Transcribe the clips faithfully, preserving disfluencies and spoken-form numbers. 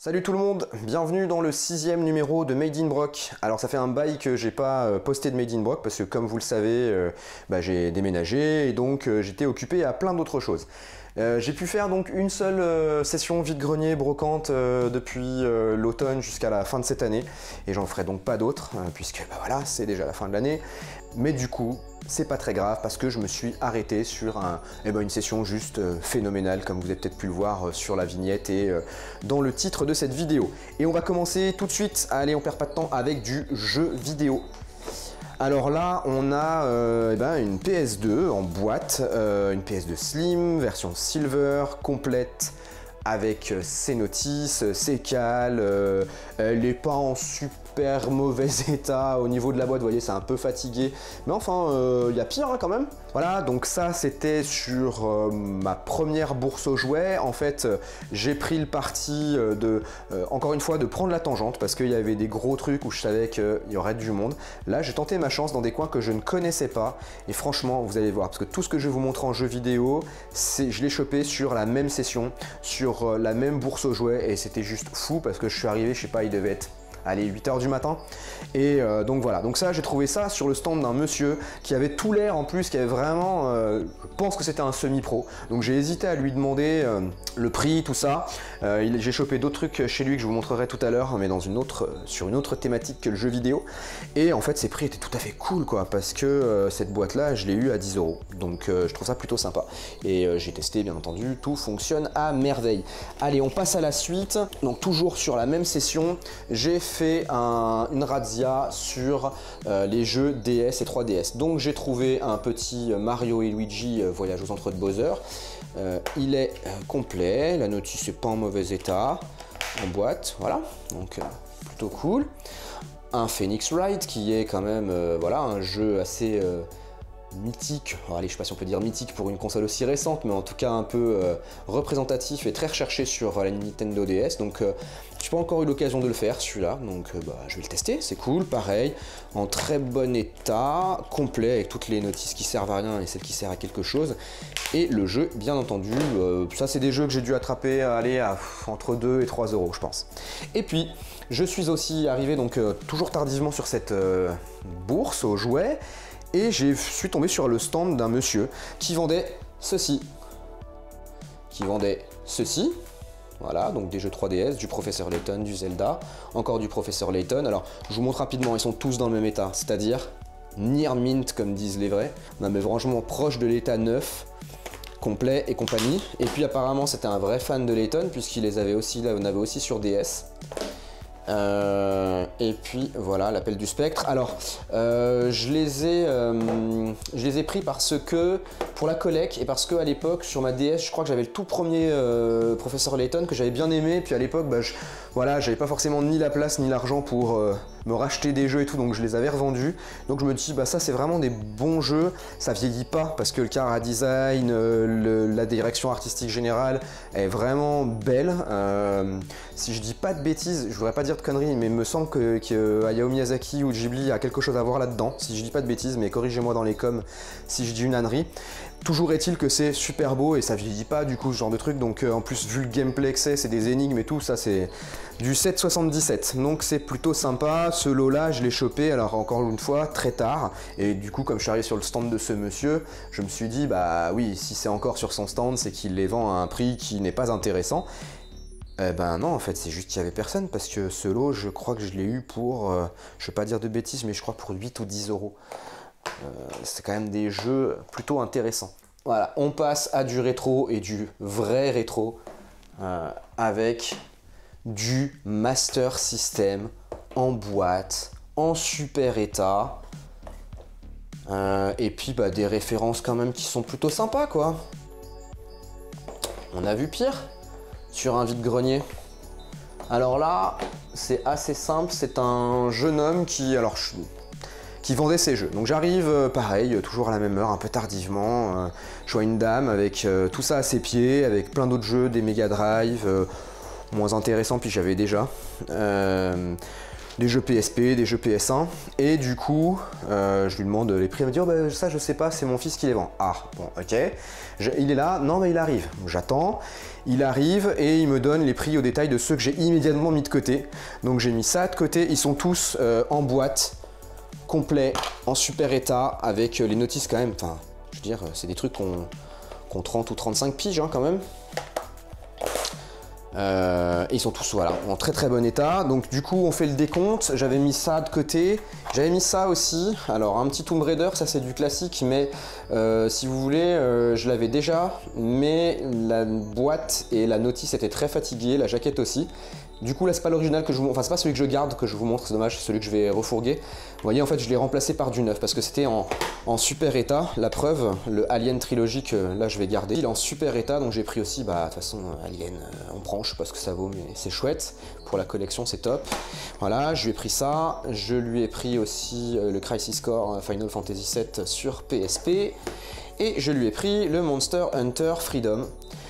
Salut tout le monde, bienvenue dans le sixième numéro de Made in Broc. Alors ça fait un bail que j'ai pas posté de Made in Broc parce que comme vous le savez, euh, bah, j'ai déménagé et donc euh, j'étais occupé à plein d'autres choses. Euh, j'ai pu faire donc une seule euh, session vide-grenier brocante euh, depuis euh, l'automne jusqu'à la fin de cette année et j'en ferai donc pas d'autres euh, puisque bah, voilà, c'est déjà la fin de l'année. Mais du coup, c'est pas très grave parce que je me suis arrêté sur un, eh ben une session juste euh, phénoménale comme vous avez peut-être pu le voir euh, sur la vignette et euh, dans le titre de cette vidéo. Et on va commencer tout de suite, allez on perd pas de temps avec du jeu vidéo. Alors là on a euh, eh ben une P S deux en boîte, euh, une P S deux Slim, version Silver, complète, avec ses notices, ses cales, euh, elle n'est pas en super mauvais état au niveau de la boîte, vous voyez c'est un peu fatigué, mais enfin il euh, y a pire hein, quand même. Voilà, donc ça c'était sur euh, ma première bourse aux jouets. En fait euh, j'ai pris le parti euh, de, euh, encore une fois, de prendre la tangente parce qu'il y avait des gros trucs où je savais qu'il y aurait du monde. Là j'ai tenté ma chance dans des coins que je ne connaissais pas et franchement vous allez voir, parce que tout ce que je vais vous montrer en jeu vidéo, c'est je l'ai chopé sur la même session, sur la même bourse aux jouets et c'était juste fou parce que je suis arrivé, je sais pas, il devait être allez huit heures du matin et euh, donc voilà, donc ça j'ai trouvé ça sur le stand d'un monsieur qui avait tout l'air en plus, qui avait vraiment euh, je pense que c'était un semi-pro, donc j'ai hésité à lui demander euh, le prix, tout ça. euh, j'ai chopé d'autres trucs chez lui que je vous montrerai tout à l'heure mais dans une autre, sur une autre thématique que le jeu vidéo, et en fait ses prix étaient tout à fait cool quoi, parce que euh, cette boîte là je l'ai eu à dix euros, donc euh, je trouve ça plutôt sympa et euh, j'ai testé bien entendu, tout fonctionne à merveille. Allez on passe à la suite, donc toujours sur la même session j'ai fait fait un, une razzia sur euh, les jeux D S et trois D S. Donc j'ai trouvé un petit Mario et Luigi euh, Voyage aux Antres de Bowser. Euh, il est euh, complet, la notice n'est pas en mauvais état, en boîte, voilà, donc euh, plutôt cool. Un Phoenix Wright qui est quand même euh, voilà, un jeu assez euh, mythique, alors, allez je sais pas si on peut dire mythique pour une console aussi récente, mais en tout cas un peu euh, représentatif et très recherché sur euh, la Nintendo D S, donc euh, j'ai pas encore eu l'occasion de le faire celui-là, donc euh, bah, je vais le tester, c'est cool, pareil, en très bon état, complet avec toutes les notices qui servent à rien et celles qui servent à quelque chose, et le jeu bien entendu, euh, ça c'est des jeux que j'ai dû attraper aller à entre deux et trois euros je pense. Et puis je suis aussi arrivé donc euh, toujours tardivement sur cette euh, bourse aux jouets, et je suis tombé sur le stand d'un monsieur qui vendait ceci, qui vendait ceci, voilà, donc des jeux trois D S, du Professeur Layton, du Zelda, encore du Professeur Layton. Alors je vous montre rapidement, ils sont tous dans le même état, c'est-à-dire near mint comme disent les vrais, non mais franchement proche de l'état neuf, complet et compagnie. Et puis apparemment c'était un vrai fan de Layton puisqu'il les avait aussi, là on avait aussi sur D S. Euh, et puis voilà l'appel du spectre. Alors euh, je les ai euh, je les ai pris parce que pour la collecte et parce que à l'époque sur ma D S je crois que j'avais le tout premier euh, Professeur Layton que j'avais bien aimé, et puis à l'époque bah, je, voilà, j'avais pas forcément ni la place ni l'argent pour euh, me racheter des jeux et tout, donc je les avais revendus. Donc je me dis bah ça c'est vraiment des bons jeux, ça vieillit pas parce que le chara design, euh, le, la direction artistique générale est vraiment belle. Euh, si je dis pas de bêtises, je voudrais pas dire de conneries, mais il me semble que, que Hayao Miyazaki ou Ghibli a quelque chose à voir là-dedans, si je dis pas de bêtises, mais corrigez-moi dans les coms si je dis une ânerie. Toujours est-il que c'est super beau et ça vieillit pas du coup ce genre de truc, donc euh, en plus vu le gameplay que c'est, c'est des énigmes et tout, ça c'est du sept soixante-dix-sept, donc c'est plutôt sympa. Ce lot là je l'ai chopé, alors encore une fois très tard, et du coup comme je suis arrivé sur le stand de ce monsieur, je me suis dit bah oui, si c'est encore sur son stand c'est qu'il les vend à un prix qui n'est pas intéressant. Eh ben non, en fait c'est juste qu'il n'y avait personne, parce que ce lot je crois que je l'ai eu pour, euh, je vais pas dire de bêtises, mais je crois pour huit ou dix euros. Euh, c'est quand même des jeux plutôt intéressants. Voilà, on passe à du rétro et du vrai rétro euh, avec du Master System en boîte, en super état, euh, et puis bah, des références quand même qui sont plutôt sympas quoi. On a vu pire sur un vide-grenier. Alors là, c'est assez simple, c'est un jeune homme qui, alors, je, qui vendait ses jeux. Donc j'arrive, euh, pareil, toujours à la même heure, un peu tardivement. Euh, je vois une dame avec euh, tout ça à ses pieds, avec plein d'autres jeux, des Mega Drive, euh, moins intéressants, puis j'avais déjà. Euh, des jeux P S P, des jeux P S un, et du coup, euh, je lui demande les prix, elle me dit oh bah ça je sais pas, c'est mon fils qui les vend. Ah bon ok, je, il est là, non mais il arrive, j'attends, il arrive et il me donne les prix au détail de ceux que j'ai immédiatement mis de côté. Donc j'ai mis ça de côté, ils sont tous euh, en boîte, complet, en super état, avec les notices quand même, enfin je veux dire, c'est des trucs qu'on qu'on trente ou trente-cinq piges hein, quand même. Euh, et ils sont tous voilà, en très très bon état. Donc du coup on fait le décompte, j'avais mis ça de côté, j'avais mis ça aussi. Alors un petit Tomb Raider, ça c'est du classique, mais euh, si vous voulez, euh, je l'avais déjà, mais la boîte et la notice étaient très fatiguées, la jaquette aussi. Du coup là c'est pas l'original que je vous montre, enfin c'est pas celui que je garde que je vous montre, c'est dommage, c'est celui que je vais refourguer. Vous voyez en fait je l'ai remplacé par du neuf parce que c'était en, en super état, la preuve, le Alien Trilogy que là je vais garder, il est en super état donc j'ai pris aussi, bah de toute façon Alien on prend, je sais pas ce que ça vaut mais c'est chouette, pour la collection c'est top. Voilà, je lui ai pris ça, je lui ai pris aussi le Crisis Core Final Fantasy sept sur P S P et je lui ai pris le Monster Hunter Freedom.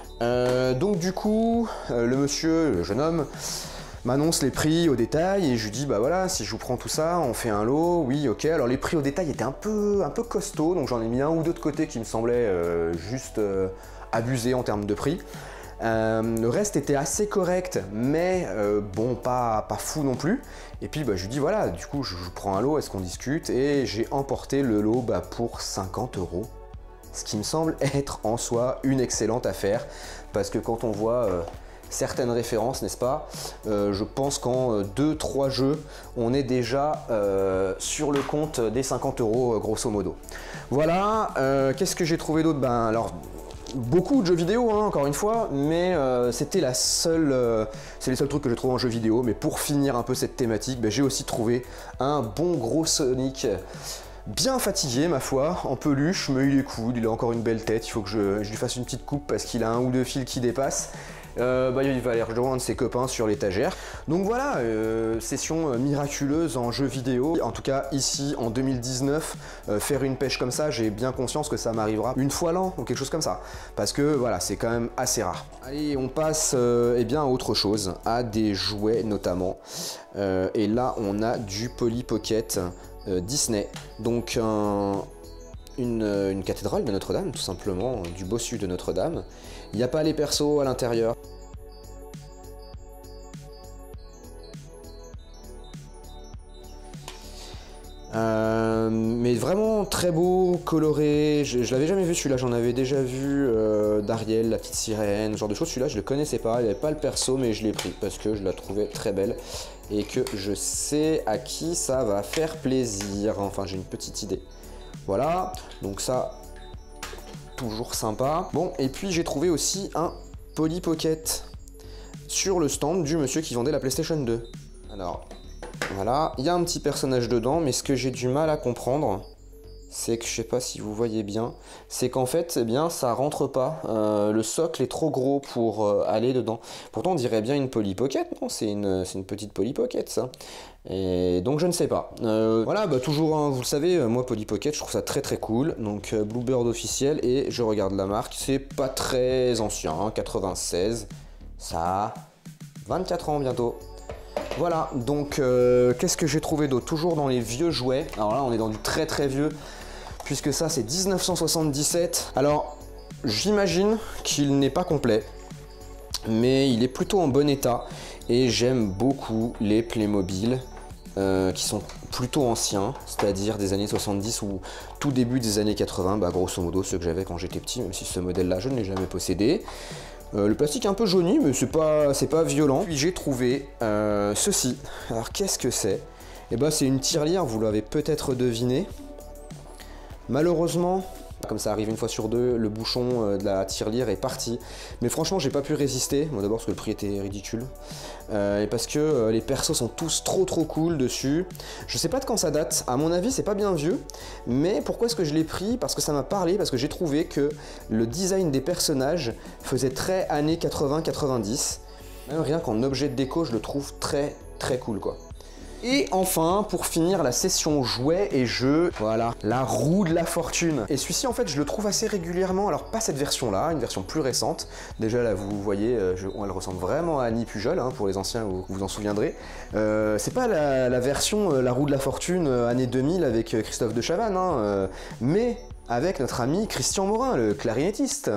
Euh, donc du coup, euh, le monsieur, le jeune homme, m'annonce les prix au détail et je lui dis bah voilà, si je vous prends tout ça, on fait un lot, oui ok. Alors les prix au détail étaient un peu, un peu costauds, donc j'en ai mis un ou deux de côté qui me semblaient euh, juste euh, abusés en termes de prix. Euh, le reste était assez correct, mais euh, bon, pas, pas fou non plus. Et puis bah, je lui dis voilà, du coup je, je prends un lot, est-ce qu'on discute? Et j'ai emporté le lot bah, pour cinquante euros. Ce qui me semble être en soi une excellente affaire, parce que quand on voit euh, certaines références, n'est-ce pas, euh, je pense qu'en deux trois jeux, on est déjà euh, sur le compte des cinquante euros euh, grosso modo. Voilà, euh, qu'est-ce que j'ai trouvé d'autre? Ben alors, beaucoup de jeux vidéo, hein, encore une fois, mais euh, c'était la seule, euh, c'est les seuls trucs que j'ai trouvé en jeux vidéo. Mais pour finir un peu cette thématique, ben, j'ai aussi trouvé un bon gros Sonic. Bien fatigué ma foi, en peluche, mais il est cool, il a encore une belle tête, il faut que je, je lui fasse une petite coupe parce qu'il a un ou deux fils qui dépassent. Euh, bah, il va aller rejoindre ses copains sur l'étagère. Donc voilà, euh, session miraculeuse en jeu vidéo. En tout cas ici en deux mille dix-neuf, euh, faire une pêche comme ça, j'ai bien conscience que ça m'arrivera une fois l'an ou quelque chose comme ça. Parce que voilà, c'est quand même assez rare. Allez, on passe euh, eh bien, à autre chose, à des jouets notamment. Euh, et là on a du Polly Pocket. Euh, Disney, donc un, une, une cathédrale de Notre-Dame, tout simplement, du bossu de Notre-Dame. Il n'y a pas les persos à l'intérieur. Euh, mais vraiment très beau, coloré. Je, je l'avais jamais vu celui-là, j'en avais déjà vu euh, d'Ariel, la petite sirène, ce genre de choses. Celui-là, je le connaissais pas, il n'y avait pas le perso, mais je l'ai pris parce que je la trouvais très belle et que je sais à qui ça va faire plaisir. Enfin, j'ai une petite idée. Voilà, donc ça, toujours sympa. Bon, et puis j'ai trouvé aussi un Polly Pocket sur le stand du monsieur qui vendait la PlayStation deux. Alors, voilà, il y a un petit personnage dedans, mais ce que j'ai du mal à comprendre, c'est que, je sais pas si vous voyez bien, c'est qu'en fait, eh bien, ça rentre pas. Euh, le socle est trop gros pour euh, aller dedans. Pourtant, on dirait bien une Polly Pocket, non? C'est une, c'est une petite Polly Pocket, ça. Et donc, je ne sais pas. Euh, voilà, bah, toujours, hein, vous le savez, moi, Polly Pocket, je trouve ça très très cool. Donc, euh, Bluebird officiel, et je regarde la marque, c'est pas très ancien, hein, quatre-vingt-seize, ça a vingt-quatre ans bientôt. Voilà, donc euh, qu'est-ce que j'ai trouvé d'autre? Toujours dans les vieux jouets. Alors là, on est dans du très très vieux, puisque ça, c'est mille neuf cent soixante-dix-sept. Alors, j'imagine qu'il n'est pas complet, mais il est plutôt en bon état. Et j'aime beaucoup les Playmobil, euh, qui sont plutôt anciens, c'est-à-dire des années soixante-dix ou tout début des années quatre-vingts, bah, grosso modo ceux que j'avais quand j'étais petit, même si ce modèle-là, je ne l'ai jamais possédé. Euh, le plastique est un peu jauni, mais c'est pas, c'est pas violent. Puis j'ai trouvé euh, ceci. Alors qu'est-ce que c'est? Eh ben c'est une tirelire, vous l'avez peut-être deviné. Malheureusement, comme ça arrive une fois sur deux, le bouchon de la tirelire est parti. Mais franchement, j'ai pas pu résister. Bon, d'abord parce que le prix était ridicule. Euh, et parce que euh, les persos sont tous trop trop cool dessus. Je sais pas de quand ça date. À mon avis, c'est pas bien vieux. Mais pourquoi est-ce que je l'ai pris? Parce que ça m'a parlé, parce que j'ai trouvé que le design des personnages faisait très années quatre-vingts quatre-vingt-dix. Même rien qu'en objet de déco, je le trouve très très cool, quoi. Et enfin, pour finir la session jouets et jeux, voilà, la roue de la fortune. Et celui-ci, en fait, je le trouve assez régulièrement. Alors, pas cette version-là, une version plus récente. Déjà, là, vous voyez, je, elle ressemble vraiment à Annie Pujol, hein, pour les anciens, vous vous en souviendrez. Euh, c'est pas la, la version euh, la roue de la fortune euh, année deux mille avec euh, Christophe de Chavannes, hein, euh, mais avec notre ami Christian Morin, le clarinettiste.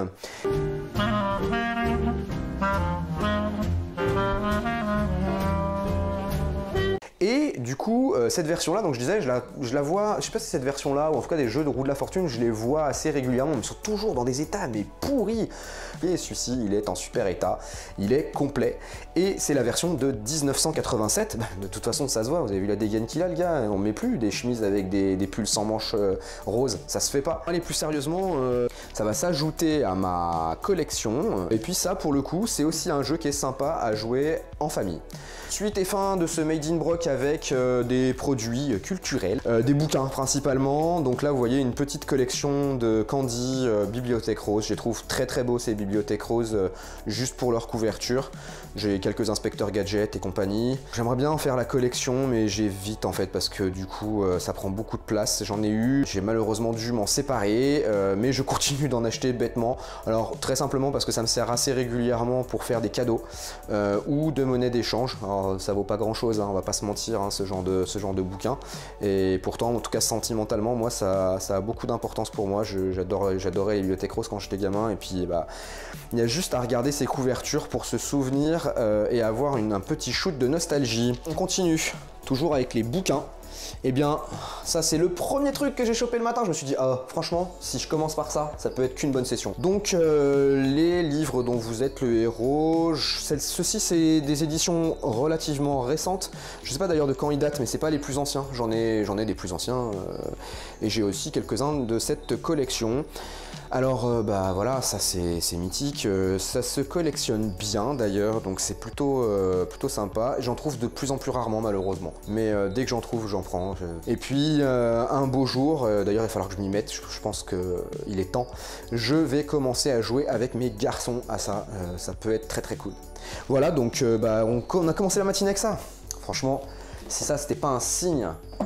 Et du coup, euh, cette version-là, donc je disais, je la, je la vois, je sais pas si cette version-là, ou en tout cas des jeux de roue de la fortune, je les vois assez régulièrement, mais ils sont toujours dans des états mais pourris. Et celui-ci, il est en super état, il est complet, et c'est la version de mille neuf cent quatre-vingt-sept. Bah, de toute façon, ça se voit, vous avez vu la dégaine qu'il a, le gars, on met plus des chemises avec des, des pulls sans manches euh, roses, ça se fait pas. Allez, plus sérieusement, euh, ça va s'ajouter à ma collection, et puis ça, pour le coup, c'est aussi un jeu qui est sympa à jouer en famille. Suite et fin de ce Made in Broc avec euh, des produits culturels, euh, des bouquins principalement. Donc là vous voyez une petite collection de Candy euh, Bibliothèque Rose. Je les trouve très très beaux ces Bibliothèques Rose, euh, juste pour leur couverture. J'ai quelques inspecteurs gadgets et compagnie. J'aimerais bien en faire la collection mais j'évite en fait parce que du coup euh, ça prend beaucoup de place. J'en ai eu, j'ai malheureusement dû m'en séparer euh, mais je continue d'en acheter bêtement. Alors très simplement parce que ça me sert assez régulièrement pour faire des cadeaux euh, ou de monnaie d'échange. Ça vaut pas grand chose, hein, on va pas se mentir, hein, ce genre de, ce genre de bouquin. Et pourtant, en tout cas sentimentalement, moi ça, ça a beaucoup d'importance pour moi. J'adorais les Bibliothèques Roses quand j'étais gamin. Et puis bah, il y a juste à regarder ces couvertures pour se souvenir euh, et avoir une, un petit shoot de nostalgie. On continue, toujours avec les bouquins. Eh bien, ça c'est le premier truc que j'ai chopé le matin. Je me suis dit, ah, franchement, si je commence par ça, ça peut être qu'une bonne session. Donc, euh, les livres dont vous êtes le héros, ceux-ci c'est des éditions relativement récentes. Je sais pas d'ailleurs de quand ils datent, mais c'est pas les plus anciens. J'en ai, j'en ai des plus anciens euh, et j'ai aussi quelques-uns de cette collection. Alors euh, bah voilà, ça c'est mythique, euh, ça se collectionne bien d'ailleurs, donc c'est plutôt, euh, plutôt sympa. J'en trouve de plus en plus rarement malheureusement, mais euh, dès que j'en trouve, j'en prends. Je... Et puis euh, un beau jour, euh, d'ailleurs il va falloir que je m'y mette, je, je pense qu'il est temps, je vais commencer à jouer avec mes garçons à ça, euh, ça peut être très très cool. Voilà, donc euh, bah, on, on a commencé la matinée avec ça. Franchement, si ça c'était pas un signe.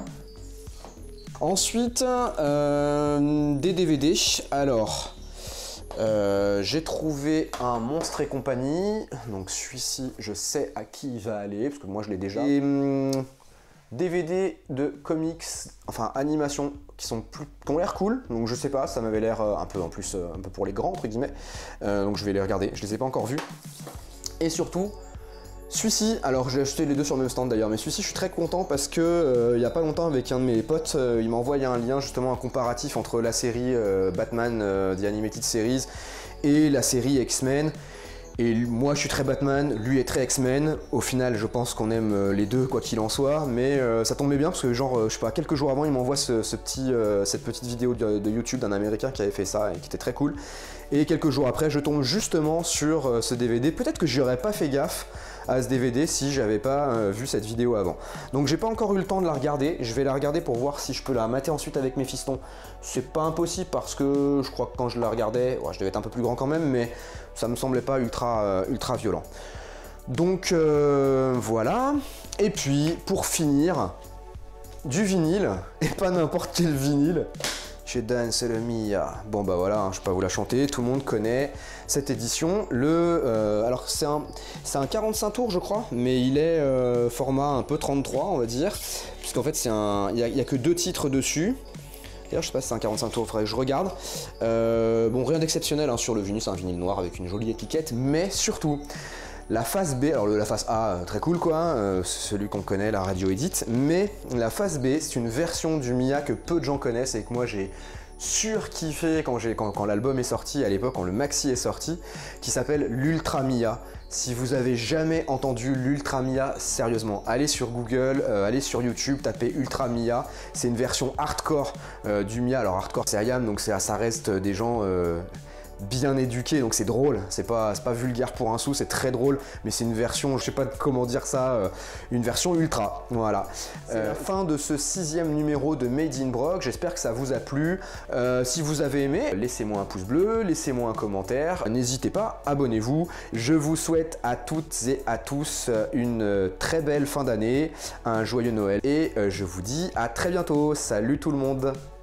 Ensuite, euh, des D V D. Alors, euh, j'ai trouvé un Monstre et compagnie. Donc celui-ci, je sais à qui il va aller, parce que moi je l'ai déjà. Et hum, D V D de comics, enfin animation, qui sont plus, qui ont l'air cool. Donc je sais pas, ça m'avait l'air un peu en plus, un peu pour les grands entre guillemets. Euh, donc je vais les regarder. Je les ai pas encore vus. Et surtout. Celui-ci, alors j'ai acheté les deux sur le même stand d'ailleurs, mais celui-ci je suis très content parce que euh, il n'y a pas longtemps avec un de mes potes, euh, il m'a envoyé un lien justement, un comparatif entre la série euh, Batman euh, The Animated Series et la série X-Men. Et moi je suis très Batman, lui est très X-Men. Au final je pense qu'on aime les deux quoi qu'il en soit, mais euh, ça tombait bien parce que genre euh, je sais pas, quelques jours avant il m'envoie ce, ce petit, euh, cette petite vidéo de, de YouTube d'un américain qui avait fait ça et qui était très cool. Et quelques jours après je tombe justement sur euh, ce D V D, peut-être que j'y aurais pas fait gaffe à ce D V D si j'avais pas euh, vu cette vidéo avant. Donc j'ai pas encore eu le temps de la regarder, je vais la regarder pour voir si je peux la mater ensuite avec mes fistons. C'est pas impossible parce que je crois que quand je la regardais, ouais, je devais être un peu plus grand quand même, mais ça me semblait pas ultra, euh, ultra violent. Donc euh, voilà. Et puis pour finir, du vinyle, et pas n'importe quel vinyle. Chez Dan Mia. Bon bah voilà, hein, je vais pas vous la chanter, tout le monde connaît cette édition. Le, euh, alors c'est un, c'est un quarante-cinq tours je crois, mais il est euh, format un peu trente-trois on va dire, puisqu'en fait c'est un, il n'y a, a que deux titres dessus. D'ailleurs je sais pas si c'est un quarante-cinq tours, il faudrait que je regarde. Euh, bon rien d'exceptionnel hein, sur le vinyle, c'est un vinyle noir avec une jolie étiquette, mais surtout la face B, alors la face A, très cool quoi, euh, celui qu'on connaît, la radio edit, mais la face B, c'est une version du Mia que peu de gens connaissent et que moi j'ai surkiffé quand, quand, quand l'album est sorti, à l'époque, quand le maxi est sorti, qui s'appelle l'Ultra Mia. Si vous avez jamais entendu l'Ultra Mia, sérieusement, allez sur Google, euh, allez sur YouTube, tapez Ultra Mia, c'est une version hardcore euh, du Mia. Alors hardcore c'est I A M, donc ça reste des gens... Euh, bien éduqué, donc c'est drôle, c'est pas, pas vulgaire pour un sou, c'est très drôle, mais c'est une version, je sais pas comment dire ça, euh, une version ultra, voilà. Euh, fin de ce sixième numéro de Made in Broc, j'espère que ça vous a plu. Euh, si vous avez aimé, laissez-moi un pouce bleu, laissez-moi un commentaire, n'hésitez pas, abonnez-vous. Je vous souhaite à toutes et à tous une très belle fin d'année, un joyeux Noël et je vous dis à très bientôt. Salut tout le monde!